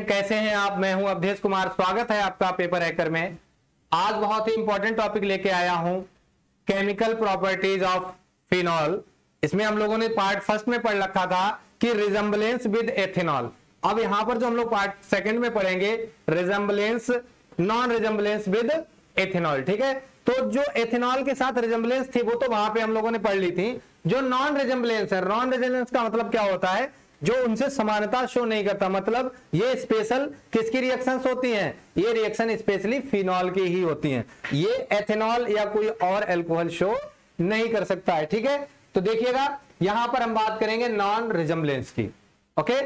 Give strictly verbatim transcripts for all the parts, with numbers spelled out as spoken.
कैसे हैं आप? मैं हूं अवधेश कुमार, स्वागत है आपका पेपर हैकर में। आज बहुत ही इंपॉर्टेंट टॉपिक लेके आया हूं, केमिकल प्रॉपर्टीज ऑफ फिनॉल। इसमें हम लोगों ने पार्ट फर्स्ट में पढ़ रखा था कि रिजेंबलेंस विद एथेनॉल। अब यहां पर जो हम लोग पार्ट सेकंड में पढ़ेंगे, resemblance, non resemblance with ethanol. ठीक है, तो जो एथेनॉल के साथ रिजेंबलेंस थी वो तो वहां पे हम लोगों ने पढ़ ली थी। जो नॉन रिजेंबलेंस है, नॉन रिजेंबलेंस का मतलब क्या होता है? जो उनसे समानता शो नहीं करता। मतलब ये स्पेशल किसकी रिएक्शंस होती हैं? ये रिएक्शन स्पेशली फिनॉल की ही होती हैं। ये एथेनॉल या कोई और अल्कोहल शो नहीं कर सकता है। ठीक है, तो देखिएगा यहां पर हम बात करेंगे नॉन रिजेंबलेंस की। ओके,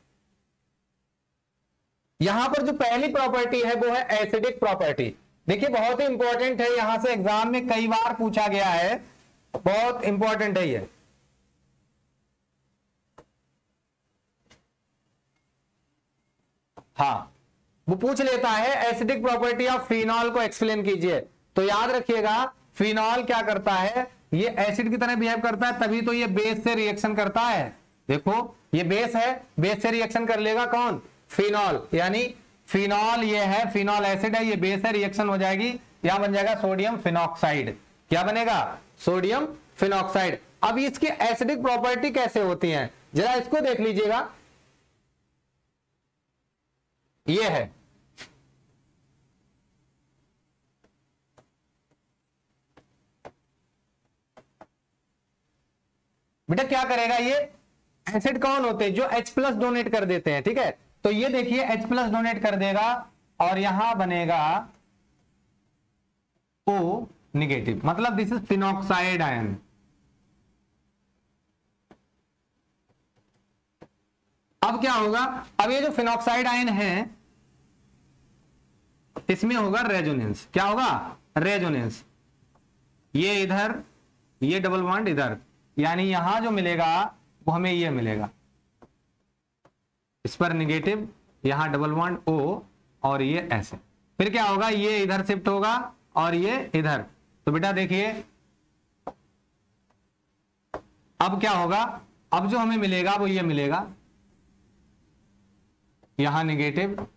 यहां पर जो पहली प्रॉपर्टी है वो है एसिडिक प्रॉपर्टी। देखिए बहुत ही इंपॉर्टेंट है, यहां से एग्जाम में कई बार पूछा गया है, बहुत इंपॉर्टेंट है ये। हाँ, वो पूछ लेता है एसिडिक प्रॉपर्टी ऑफ फिनॉल को एक्सप्लेन कीजिए। तो याद रखिएगा फिनॉल क्या करता है, ये एसिड की तरह बिहेव करता है, तभी तो ये बेस से रिएक्शन करता है। देखो ये बेस है, बेस से रिएक्शन कर लेगा कौन? फिनॉल। यानी फिनॉल ये है, फिनॉल एसिड है, ये बेस है, रिएक्शन हो जाएगी, यहां बन जाएगा सोडियम फिनॉक्साइड। क्या बनेगा? Sodium phenoxide. अब इसकी एसिडिक प्रॉपर्टी कैसे होती है जरा इसको देख लीजिएगा। ये है, बेटा क्या करेगा ये? एसिड कौन होते हैं? जो H प्लस डोनेट कर देते हैं। ठीक है, तो ये देखिए H प्लस डोनेट कर देगा और यहां बनेगा O निगेटिव, मतलब दिस इज फिनॉक्साइड आयन। अब क्या होगा? अब ये जो फिनॉक्साइड आयन है इसमें होगा रेजोनेंस। क्या होगा? रेजोनेंस। ये इधर, ये डबल बॉन्ड इधर, यानी यहां जो मिलेगा वो हमें ये मिलेगा, इस पर निगेटिव, यहां डबल बॉन्ड O और ये ऐसे। फिर क्या होगा? ये इधर शिफ्ट होगा और ये इधर। तो बेटा देखिए अब क्या होगा? अब जो हमें मिलेगा वो ये मिलेगा, यहां निगेटिव।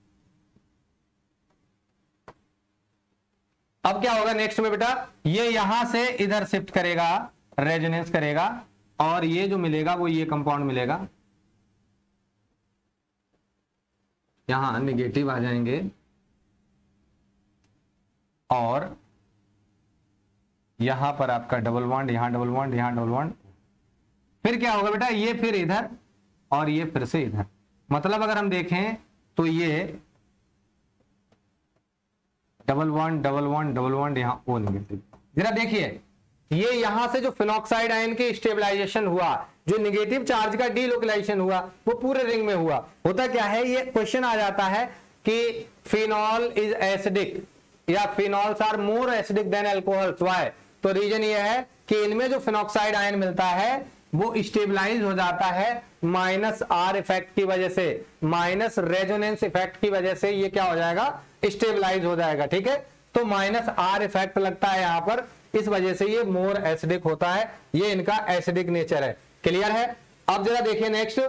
अब क्या होगा नेक्स्ट में बेटा? ये यहां से इधर शिफ्ट करेगा, रेजोनेंस करेगा, और ये जो मिलेगा वो ये कंपाउंड मिलेगा, यहां निगेटिव आ जाएंगे और यहां पर आपका डबल बॉन्ड, यहां डबल बॉन्ड, यहां डबल बॉन्ड। फिर क्या होगा बेटा? ये फिर इधर और ये फिर से इधर। मतलब अगर हम देखें तो ये double bond, double bond, double bond, यहां ओ निगेटिव। जरा देखिए ये यहां से जो फिनॉक्साइड आयन की स्टेबलाइजेशन हुआ, जो निगेटिव चार्ज का डीलोकलाइजेशन हुआ, वो पूरे रिंग में हुआ। होता क्या है, ये क्वेश्चन आ जाता है कि फिनॉल इज एसिडिक या phenols are more acidic than alcohols. Why? तो रीजन ये है कि इनमें जो फिनॉक्साइड आयन मिलता है वो स्टेबलाइज हो जाता है माइनस आर इफेक्ट की वजह से, माइनस रेजोनेंस इफेक्ट की वजह से ये क्या हो जाएगा? स्टेबलाइज हो जाएगा। ठीक है, तो माइनस आर इफेक्ट लगता है यहां पर, इस वजह से ये मोर एसिडिक होता है। ये इनका एसिडिक नेचर है। क्लियर है? अब जरा देखिए next,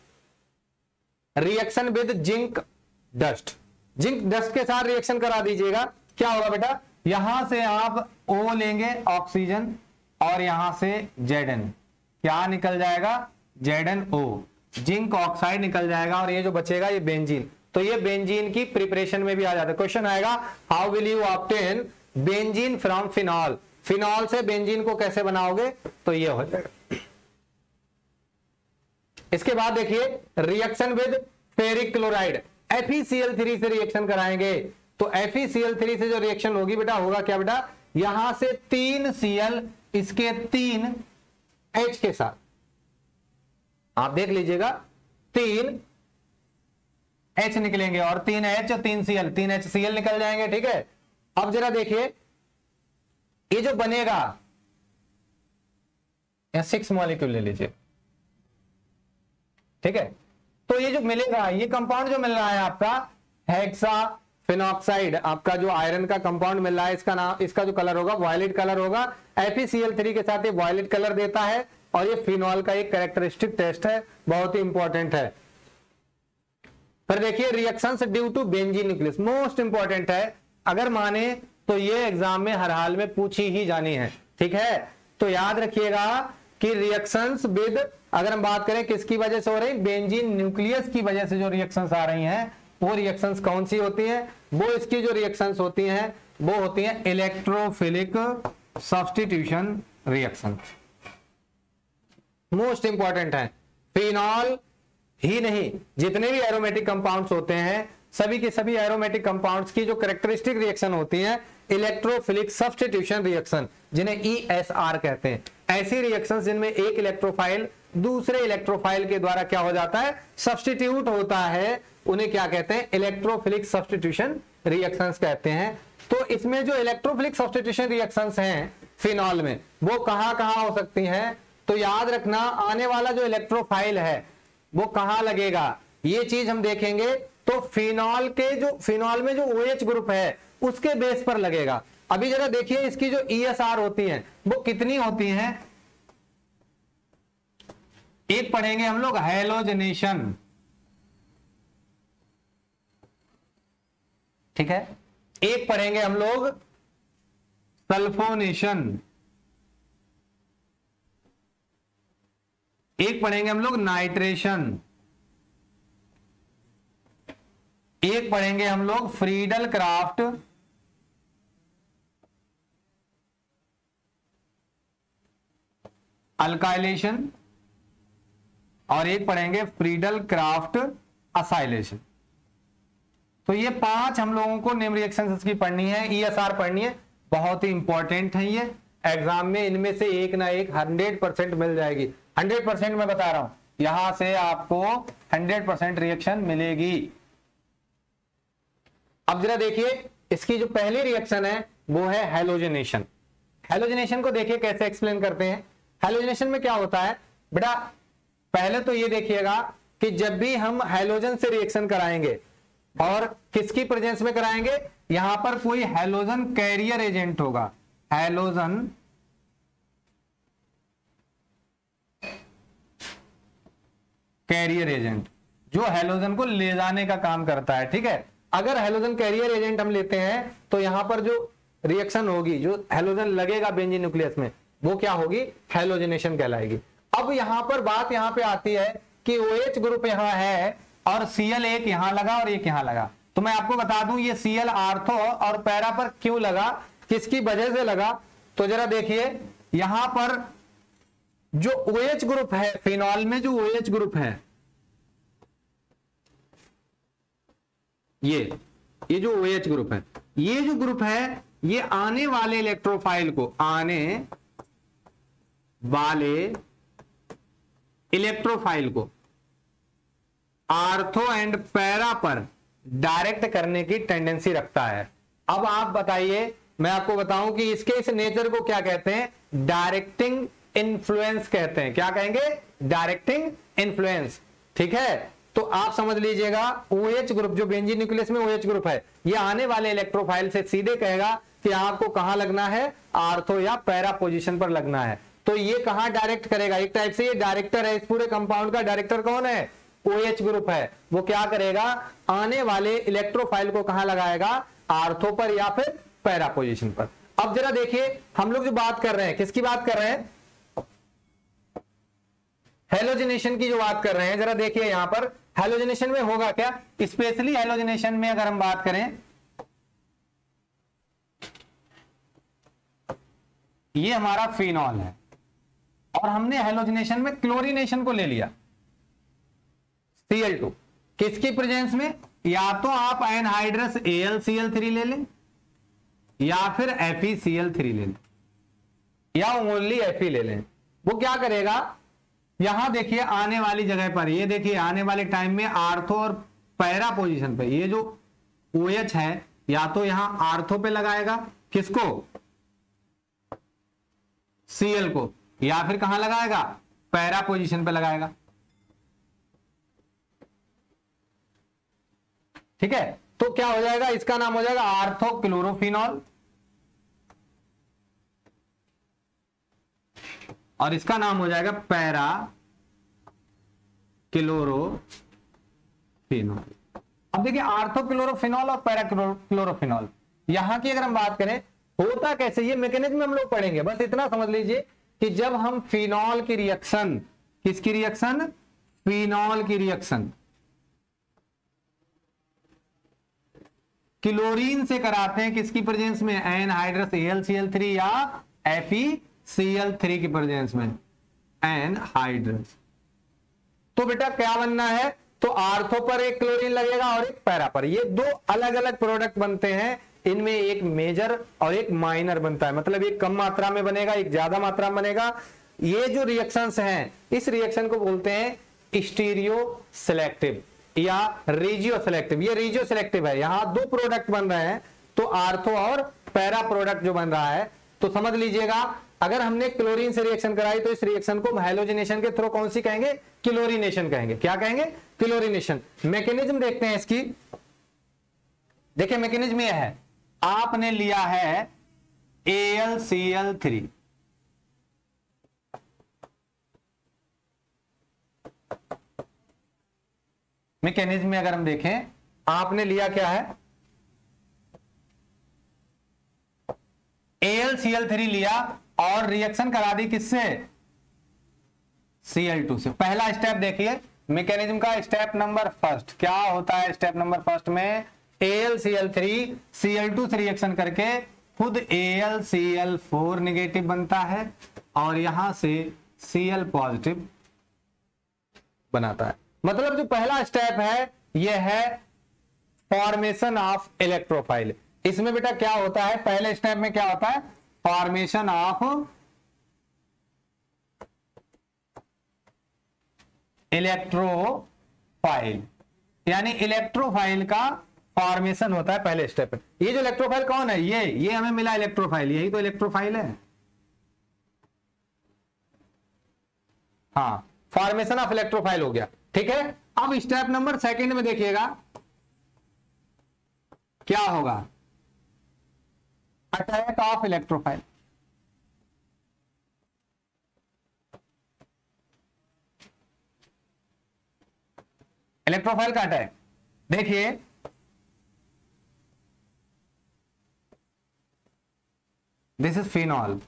reaction with zinc dust. Zinc dust के साथ रिएक्शन करा दीजिएगा। क्या होगा बेटा? यहां से आप O लेंगे ऑक्सीजन और यहां से Zn, क्या निकल जाएगा? Zn O, जिंक ऑक्साइड निकल जाएगा, और ये जो बचेगा ये बेंजीन। तो ये बेंजीन की प्रिपरेशन में भी आ जाता है। क्वेश्चन आएगा how will you obtain benzene from phenol? Phenol से बेंजीन को कैसे बनाओगे? तो ये हो जाएगा। इसके बाद देखिए reaction with ferric chloride, F E C L three से रिएक्शन कराएंगे। तो F E C L three से जो रिएक्शन होगी बेटा, होगा क्या बेटा? यहां से तीन Cl, इसके तीन H के साथ, आप देख लीजिएगा तीन H निकलेंगे और तीन H और तीन Cl, तीन एच सी एल निकल जाएंगे। ठीक है, अब जरा देखिए ये जो बनेगा, सिक्स मॉलिक्यूल ले लीजिए। ठीक है, तो ये जो मिलेगा, ये कंपाउंड जो मिल रहा है आपका हेक्सा फिनॉक्साइड, आपका जो आयरन का कंपाउंड मिल रहा है, इसका नाम, इसका जो कलर होगा वायलेट कलर होगा। F E C L three के साथ ये वायलेट कलर देता है, और ये फिनॉल का एक कैरेक्टरिस्टिक टेस्ट है, बहुत ही इंपॉर्टेंट है। फिर देखिए reactions due to benzene nucleus, most important है, अगर माने तो ये एग्जाम में हर हाल में पूछी ही जानी है, ठीक है। तो याद रखिएगा कि रिएक्शंस विद, अगर हम बात करें किसकी वजह से हो रही, बेंजीन न्यूक्लियस की वजह से जो रिएक्शंस आ रही हैं वो रिएक्शंस कौन सी होती हैं, वो इसकी जो रिएक्शंस होती हैं वो होती हैं electrophilic substitution reaction, most important है। फिनॉल ही नहीं, जितने भी एरोमेटिक कंपाउंड्स होते हैं सभी के सभी एरोमेटिक कंपाउंड्स की जो कैरेक्टरिस्टिक रिएक्शन होती है इलेक्ट्रोफिलिक सब्स्टिट्यूशन रिएक्शन, जिन्हें ई एस आर कहते हैं। ऐसी रिएक्शंस जिनमें एक इलेक्ट्रोफाइल दूसरे इलेक्ट्रोफाइल के द्वारा क्या हो जाता है, सब्स्टिट्यूट होता है, उन्हें क्या कहते हैं, इलेक्ट्रोफिलिक सब्स्टिट्यूशन रिएक्शंस कहते हैं। तो इसमें जो इलेक्ट्रोफिलिक सब्स्टिट्यूशन रिएक्शंस हैं फिनॉल में, वो कहां कहां हो सकती हैं, तो याद रखना आने वाला जो इलेक्ट्रोफाइल है वो कहां लगेगा, ये चीज हम देखेंगे। तो फिनॉल के जो फिनॉल में जो OH ग्रुप है उसके बेस पर लगेगा। अभी जरा देखिए इसकी जो ई एस आर होती है वो कितनी होती हैं, एक पढ़ेंगे हम लोग हैलोजनेशन, ठीक है, एक पढ़ेंगे हम लोग सल्फोनेशन, एक पढ़ेंगे हम लोग नाइट्रेशन, एक पढ़ेंगे हम लोग फ्रीडल क्राफ्ट, अल्काइलेशन, और एक पढ़ेंगे फ्रीडल क्राफ्ट असाइलेशन। तो ये पांच हम लोगों को नेम रिएक्शंस की पढ़नी है, ई एस आर पढ़नी है, बहुत ही इंपॉर्टेंट है ये एग्जाम में, इनमें से एक ना एक हंड्रेड परसेंट मिल जाएगी, हंड्रेड परसेंट मैं बता रहा हूं, यहां से आपको हंड्रेड परसेंट रिएक्शन मिलेगी। अब जरा देखिए इसकी जो पहली रिएक्शन है वो है हैलोजनेशन। हैलोजनेशन को देखिए कैसे एक्सप्लेन करते हैं। हैलोजनेशन में क्या होता है बेटा, पहले तो ये देखिएगा कि जब भी हम हैलोजन से रिएक्शन कराएंगे और किसकी प्रेजेंस में कराएंगे, यहां पर कोई हैलोजन कैरियर एजेंट होगा, हैलोजन कैरियर एजेंट जो हैलोजन को ले जाने का काम करता है, ठीक है। अगर हैलोजन कैरियर एजेंट हम लेते हैं तो यहां पर जो रिएक्शन होगी, जो हैलोजन लगेगा बेंजीन न्यूक्लियस में, वो क्या होगी, हैलोजनेशन कहलाएगी। अब यहां पर बात यहां पे आती है कि OH ग्रुप यहां है और Cl एक यहां लगा और एक यहां लगा, तो मैं आपको बता दूं ये Cl आर्थो और पैरा पर क्यों लगा, किसकी वजह से लगा। तो जरा देखिए यहां पर जो OH ग्रुप है फिनॉल में, जो OH ग्रुप है ये ये जो OH ग्रुप है, ये जो ग्रुप है ये आने वाले इलेक्ट्रोफाइल को आने वाले इलेक्ट्रोफाइल को आर्थो एंड पैरा पर डायरेक्ट करने की टेंडेंसी रखता है। अब आप बताइए, मैं आपको बताऊं कि इसके इस नेचर को क्या कहते हैं, डायरेक्टिंग इन्फ्लुएंस कहते हैं। क्या कहेंगे, डायरेक्टिंग इन्फ्लुएंस, ठीक है। तो आप समझ लीजिएगा OH ग्रुप जो बेंजीन न्यूक्लियस में OH ग्रुप है, ये आने वाले इलेक्ट्रोफाइल से सीधे कहेगा कि आपको कहां लगना है, आर्थो या पैरा पोजीशन पर लगना है। तो ये कहां डायरेक्ट करेगा, एक टाइप से ये डायरेक्टर है, इस पूरे कंपाउंड का डायरेक्टर कौन है, OH ग्रुप है। वो क्या करेगा, आने वाले इलेक्ट्रोफाइल को कहां लगाएगा, आर्थो पर या फिर पैरा पोजीशन पर। अब जरा देखिए हम लोग जो बात कर रहे हैं, किसकी बात कर रहे हैं, हैलोजनेशन की जो बात कर रहे हैं। जरा देखिए यहां पर हैलोजनेशन में होगा क्या, स्पेशली हैलोजनेशन में अगर हम बात करें, ये हमारा फिनॉल है और हमने हैलोजनेशन में क्लोरीनेशन को ले लिया सी एल टू, किसकी प्रेजेंस में, या तो आप anhydrous A L C L three ले लें या फिर F E C L three ले लें या ओनली एफ ई ले लें। वो क्या करेगा, यहां देखिए आने वाली जगह पर, ये देखिए आने वाले टाइम में आर्थो और पैरा पोजीशन पे ये जो OH है या तो यहां आर्थो पे लगाएगा, किसको, Cl को, या फिर कहां लगाएगा, पैरा पोजीशन पे लगाएगा, ठीक है। तो क्या हो जाएगा, इसका नाम हो जाएगा आर्थो क्लोरोफिनॉल और इसका नाम हो जाएगा पैरा क्लोरोफिनॉल। अब देखिए आर्थोक्लोरोफिनॉल और पैराक्लोरोफिनॉल, यहां की अगर हम बात करें होता कैसे, ये मैकेनिज्म हम लोग पढ़ेंगे, बस इतना समझ लीजिए कि जब हम फिनॉल की रिएक्शन, किसकी रिएक्शन, फिनॉल की रिएक्शन क्लोरीन से कराते हैं, किसकी प्रेजेंस में, anhydrous A L C L three या F E C L three की प्रेजेंस में, एनहाइड्रस, तो बेटा क्या बनना है, तो आर्थो पर एक क्लोरीन लगेगा और एक पैरा पर, ये दो अलग अलग प्रोडक्ट बनते हैं, इनमें एक मेजर और एक माइनर बनता है, मतलब एक कम मात्रा में बनेगा, एक ज्यादा मात्रा में बनेगा। ये जो रिएक्शंस हैं, इस रिएक्शन को बोलते हैं स्टीरियो सिलेक्टिव या रेजियो सिलेक्टिव। ये रेजियो सिलेक्टिव है, यहां दो प्रोडक्ट बन रहे हैं, तो आर्थो और पैरा प्रोडक्ट जो बन रहा है, तो समझ लीजिएगा अगर हमने क्लोरीन से रिएक्शन कराई तो इस रिएक्शन को हैलोजिनेशन के थ्रू कौन सी कहेंगे, क्लोरीनेशन कहेंगे। क्या कहेंगे, क्लोरीनेशन। मैकेनिज्म देखते हैं इसकी, देखिए मैकेनिज्म यह है, आपने लिया है A L C L three, mechanism में अगर हम देखें, आपने लिया क्या है, A L C L three लिया और रिएक्शन करा दी किससे, सी एल टू से। पहला स्टेप देखिए मैकेनिज्म का, स्टेप नंबर फर्स्ट क्या होता है, स्टेप नंबर फर्स्ट में A L C L three C L two से रिएक्शन करके खुद A L C L four negative बनता है और यहां से सी एल पॉजिटिव बनाता है। मतलब जो पहला स्टेप है यह है फॉर्मेशन ऑफ इलेक्ट्रोफाइल। इसमें बेटा क्या होता है, पहले स्टेप में क्या होता है, फॉर्मेशन ऑफ इलेक्ट्रोफाइल, यानी इलेक्ट्रोफाइल का फॉर्मेशन होता है पहले स्टेप में। ये जो इलेक्ट्रोफाइल कौन है, ये ये हमें मिला इलेक्ट्रोफाइल, यही तो इलेक्ट्रोफाइल है। हाँ, फॉर्मेशन ऑफ इलेक्ट्रोफाइल हो गया, ठीक है। अब स्टेप नंबर सेकंड में देखिएगा क्या होगा, अटैक ऑफ इलेक्ट्रोफाइल। इलेक्ट्रोफाइल का अटैक देखिए, दिस इज फिनॉल,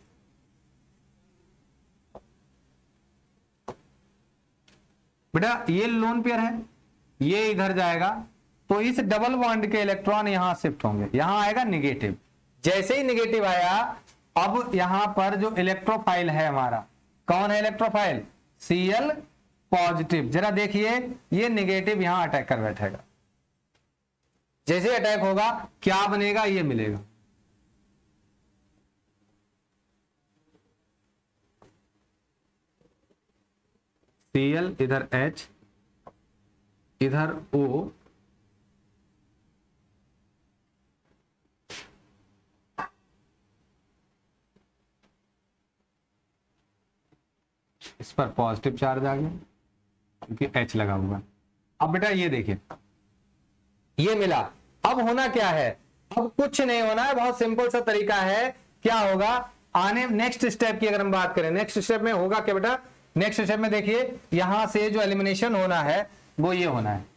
बेटा ये लोन पेयर है, ये इधर जाएगा तो इस डबल बॉन्ड के इलेक्ट्रॉन यहां शिफ्ट होंगे, यहां आएगा निगेटिव। जैसे ही निगेटिव आया, अब यहां पर जो इलेक्ट्रोफाइल है हमारा, कौन है इलेक्ट्रोफाइल, सी एल पॉजिटिव। जरा देखिए ये निगेटिव यहां अटैक कर बैठेगा, जैसे अटैक होगा क्या बनेगा, ये मिलेगा, सी एल इधर H इधर O, इस पर पॉजिटिव चार्ज आ गया क्योंकि H लगा हुआ है। अब बेटा ये देखिए ये मिला, अब होना क्या है, अब कुछ नहीं होना है, बहुत सिंपल सा तरीका है। क्या होगा, आने नेक्स्ट स्टेप की अगर हम बात करें, नेक्स्ट स्टेप में होगा क्या बेटा, नेक्स्ट स्टेप में देखिए यहां से जो एलिमिनेशन होना है वो ये होना है,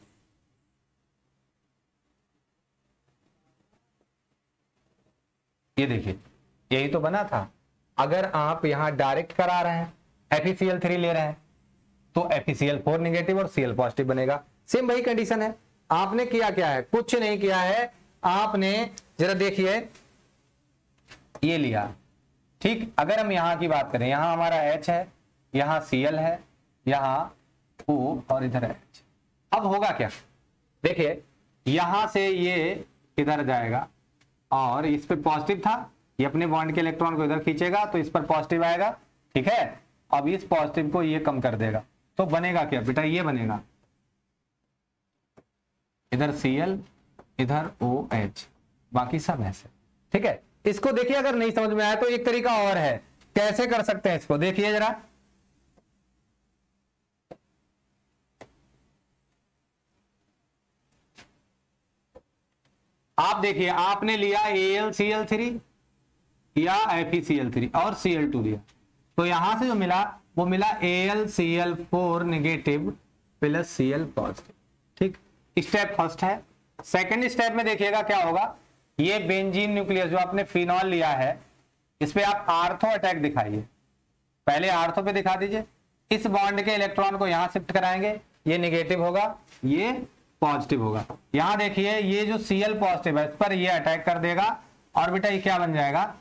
ये देखिए यही तो बना था। अगर आप यहां डायरेक्ट करा रहे हैं, F E C L three ले रहे हैं, तो F E C L four negative और सी एल पॉजिटिव बनेगा। सेम वही कंडीशन है। आपने किया क्या है, कुछ नहीं किया है, आपने जरा देखिए ये लिया, ठीक। अगर हम यहां की बात करें, यहां हमारा H है, यहां Cl है, यहां O और इधर H। अब होगा क्या, देखिए यहां से ये इधर जाएगा और इस पे पॉजिटिव था, ये अपने बॉन्ड के इलेक्ट्रॉन को इधर खींचेगा तो इस पर पॉजिटिव आएगा, ठीक है। अब इस पॉजिटिव को ये कम कर देगा, तो बनेगा क्या बेटा, ये बनेगा इधर Cl इधर OH, बाकी सब ऐसे, ठीक है। इसको देखिए अगर नहीं समझ में आया तो एक तरीका और है, कैसे कर सकते हैं इसको, देखिए जरा। आप देखिए आपने लिया A L C L three या F E C L three और सी एल टू लिया, तो यहां से जो मिला वो मिला A L C L four negative plus C L positive, ठीक। स्टेप फर्स्ट है, सेकेंड स्टेप में देखिएगा क्या होगा, ये बेंजीन न्यूक्लियस जो आपने फिनॉल लिया है इस पे आप आर्थो अटैक दिखाइए, पहले आर्थो पे दिखा दीजिए। इस बॉन्ड के इलेक्ट्रॉन को यहां शिफ्ट कराएंगे, ये नेगेटिव होगा, ये पॉजिटिव होगा। यहां देखिए ये जो Cl पॉजिटिव है इस पर ये अटैक कर देगा और बेटा ये क्या बन जाएगा,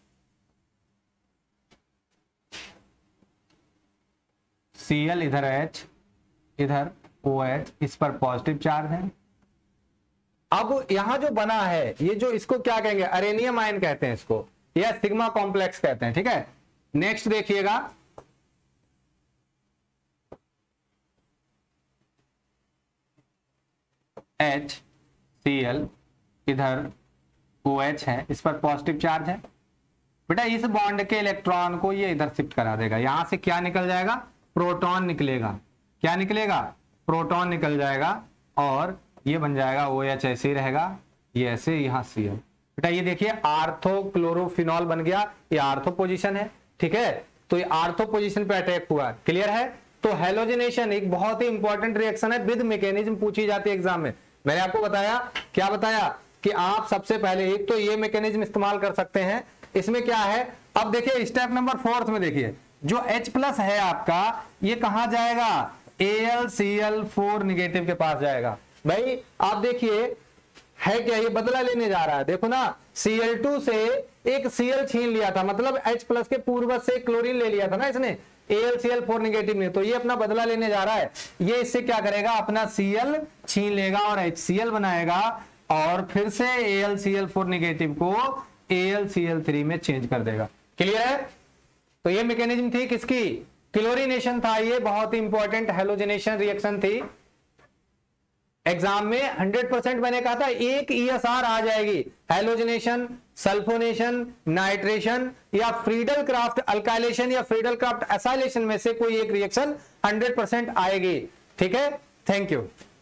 Cl इधर H इधर OH, इस पर पॉजिटिव चार्ज है। अब यहां जो बना है ये जो इसको क्या कहेंगे, अरेनियम आयन कहते हैं इसको, या सिग्मा कॉम्प्लेक्स कहते हैं, ठीक है। नेक्स्ट देखिएगा H Cl इधर OH है, इस पर पॉजिटिव चार्ज है। बेटा इस बॉन्ड के इलेक्ट्रॉन को ये इधर शिफ्ट करा देगा, यहां से क्या निकल जाएगा, प्रोटॉन निकलेगा। क्या निकलेगा, प्रोटॉन निकल जाएगा और ये बन जाएगा OH, ऐसे ही रहेगा, ये ऐसे, यहां Cl। बेटा ये देखिए आर्थो क्लोरोफिनॉल बन गया, ये आर्थो पोजीशन है, ठीक है। तो ये आर्थो पोजीशन पे अटैक हुआ, क्लियर है। तो हेलोजिनेशन एक बहुत ही इंपॉर्टेंट रिएक्शन है, विद मैकेनिज्म पूछी जाती है एग्जाम में। मैंने आपको बताया, क्या बताया कि आप सबसे पहले एक तो ये मैकेनिज्म इस्तेमाल कर सकते हैं। इसमें क्या है, अब देखिए स्टेप नंबर फोर्थ में देखिए जो H प्लस है आपका ये कहां जाएगा, A L C L four negative के पास जाएगा। भाई आप देखिए है क्या, ये बदला लेने जा रहा है, देखो ना सी एल टू से एक Cl छीन लिया था, मतलब H प्लस के पूर्वज से क्लोरीन ले लिया था ना इसने, A L C L four negative में, तो ये अपना बदला लेने जा रहा है। ये इससे क्या करेगा, अपना Cl छीन लेगा और एच सी एल बनाएगा और फिर से A L C L four negative को A L C L three में चेंज कर देगा, क्लियर है। तो ये मैकेनिज्म थी किसकी, क्लोरीनेशन था, ये बहुत ही इंपॉर्टेंट हेलोजिनेशन रिएक्शन थी। एग्जाम में हंड्रेड परसेंट मैंने कहा था एक ई एस आर आ जाएगी, हेलोजिनेशन, सल्फोनेशन, नाइट्रेशन या फ्रीडल क्राफ्ट अल्काइलेशन या फ्रीडल क्राफ्ट एसाइलेशन में से कोई एक रिएक्शन हंड्रेड परसेंट आएगी, ठीक है। Thank you.